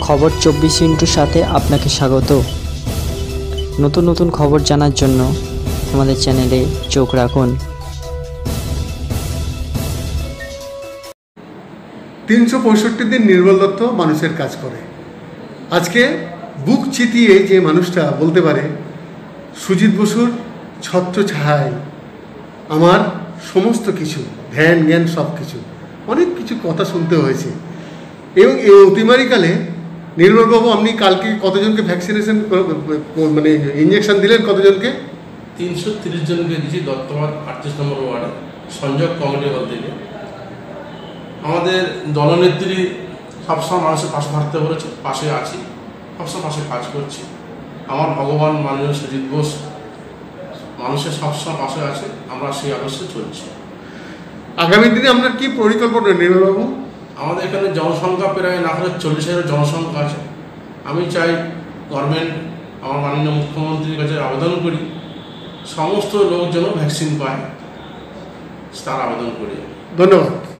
খবর 24 ইন্টুর সাথে আপনাকে স্বাগত। নতুন নতুন খবর জানার জন্য আমাদের চ্যানেলে চোখ রাখুন। 365 দিন নির্মল দত্ত মানুষের কাজ করে। আজকে বুক চিতিয়ে যে মানুষটা বলতে পারে সুজিত বসুর ছত্র ছায় আমার সমস্ত কিছু, ধ্যান জ্ঞান সব কিছু, অনেক কিছু কথা শুনতে হয়েছে। এবং এই অতিমারিকালে নির্মলবাবু, আপনি কালকে কতজনকে ভ্যাকসিনেশন মানে ইঞ্জেকশন দিলেন? কতজনকে? 330 জনকে দিয়েছি দত্তবাদ 38 নম্বর ওয়ার্ডে সংযোগ কমিটি হল থেকে। আমাদের দলনেত্রী সবসময় মানুষের পাশে থাকতে বলেছে, পাশে আছি, সবসময় পাশে কাজ করছি। আমার ভগবান মাননীয় সুজিত বোস মানুষের সবসময় পাশে আছে, আমরা সেই আদর্শে চলছি। আগামী দিনে আপনার কি পরিকল্পনা নির্মলবাবু? আমাদের এখানে জনসংখ্যা প্রায় না হলে 40,000 জনসংখ্যা আছে। আমি চাই গভর্নমেন্ট, আমার মাননীয় মুখ্যমন্ত্রীর কাছে আবেদন করি সমস্ত লোক যেন ভ্যাকসিন পায়, তার আবেদন করি। ধন্যবাদ।